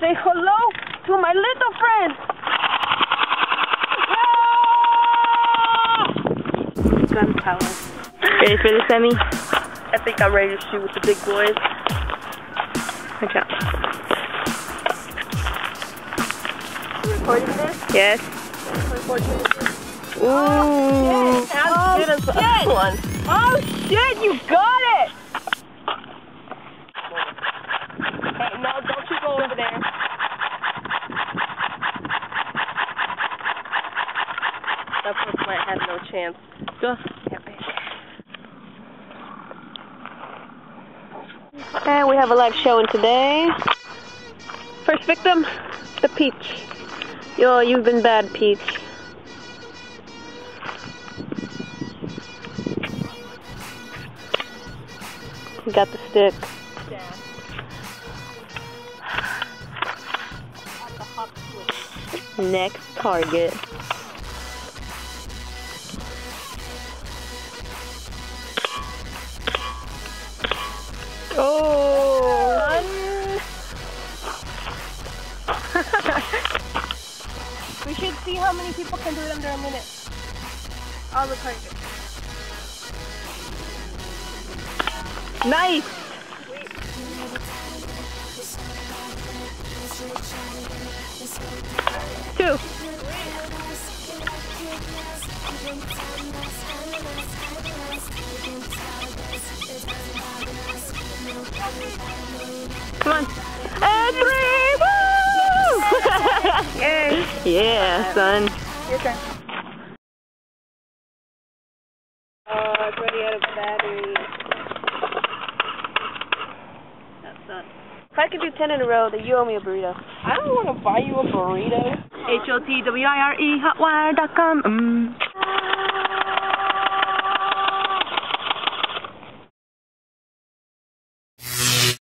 say hello to my little friend. Gun power. Ready for the semi? I think I'm ready to shoot with the big boys. Watch out. You recording this? Yes. Ooh. Oh, shit. As good as this one. Oh shit, you got it! Hey, no, don't you go over there. That person might have no chance. Go. And we have a live showing today. First victim, the Peach. Yo, you've been bad, Peach. You got the stick. Yeah. Next target. Oh! We should see how many people can do it under a minute. I'll record it. Nice! Two. Come on. And three! Woo! Yay! Yeah, son. Your turn. It's already out of battery. That's done. If I could do 10 in a row, then you owe me a burrito. I don't want to buy you a burrito. HOTWIRE, hotwire.com.